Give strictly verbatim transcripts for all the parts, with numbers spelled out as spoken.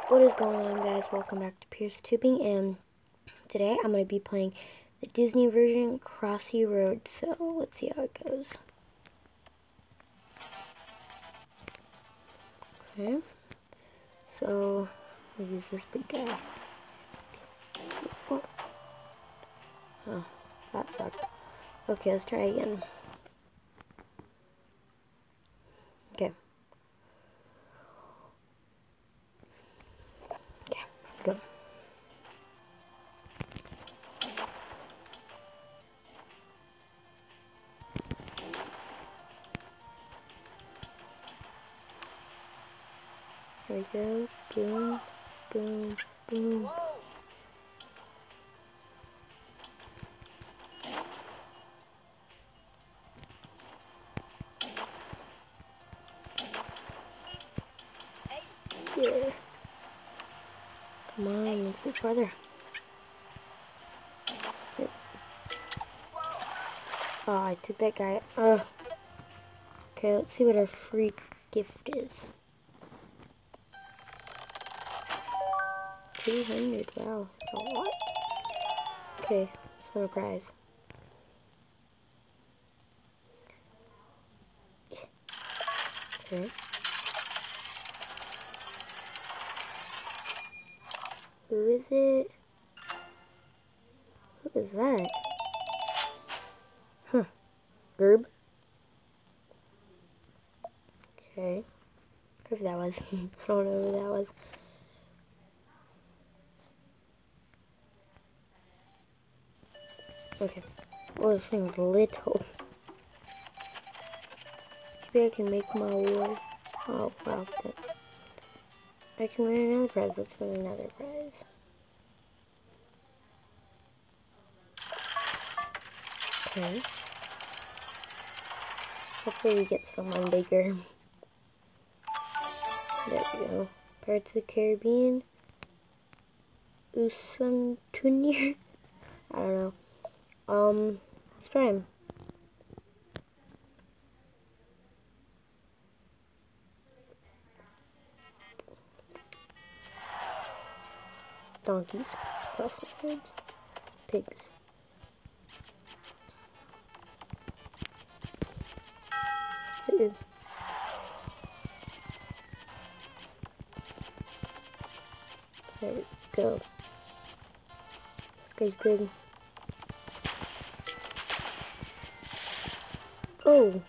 What is going on, guys? Welcome back to Pierce Tubing, and today I'm going to be playing the Disney version, Crossy Road. So let's see how it goes. Okay, so we'll use this big guy. Oh, oh that sucked. Okay, let's try again. Okay. Okay, go. Here we go. Boom, boom, boom. Yeah. Come on, let's go farther. Yep. Oh, I took that guy. Uh. Okay, let's see what our free gift is. two hundred, wow, that's a lot. Okay, let's win a prize. Okay. Who is it? Who is that? Huh. Gerb? Okay. Whoever that was. I don't know who that was. Okay. Oh, this thing's little. Maybe I can make my war. Oh, wow. That. I can win another prize. Let's win another prize. Okay. Hopefully we get someone bigger. There we go. Pirates of the Caribbean. Usum Tunir. I don't know. Um, let's try him. Donkeys, crosswords, pigs. Uh-oh. There we go. This guy's good. Oh.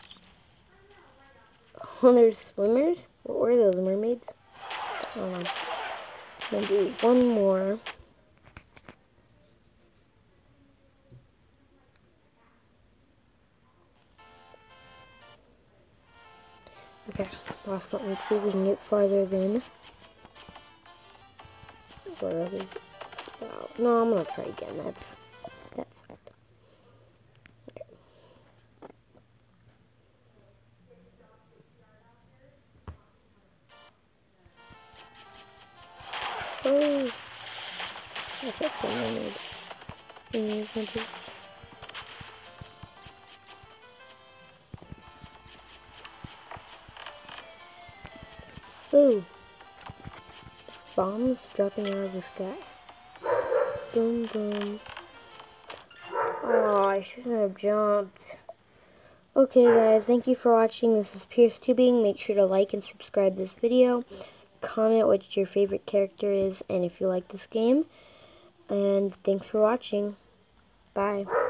Oh, there's swimmers? What were those, mermaids? Hold on. I'm gonna do one more. Okay, last one. Let's see if we can get farther than. Where are these? Wow. No, I'm gonna try again. That's that sucked. Okay. Oh, that's a thing I made. Thing is going to. Ooh. Bombs dropping out of the sky. Boom, boom. Oh, I shouldn't have jumped. Okay, guys, thank you for watching. This is Pierce Tubing. Make sure to like and subscribe this video. Comment what your favorite character is and if you like this game. And thanks for watching. Bye.